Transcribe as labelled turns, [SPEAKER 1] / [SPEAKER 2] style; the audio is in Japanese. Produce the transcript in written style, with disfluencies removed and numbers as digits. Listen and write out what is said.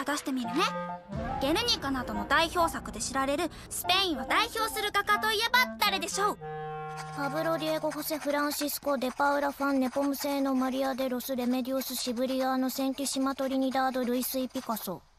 [SPEAKER 1] 出してみるね。ゲルニカなどの代表作で知られるスペインを代表する画家といえば誰でしょう？
[SPEAKER 2] パブロ・ディエゴ・ホセ・フランシスコ・デ・パウラ・ファン・ネポムセーノ・マリア・デ・ロス・レメディオス・シブリアーノ・センティシマ・トリニダード・ルイスイ・ピカソ。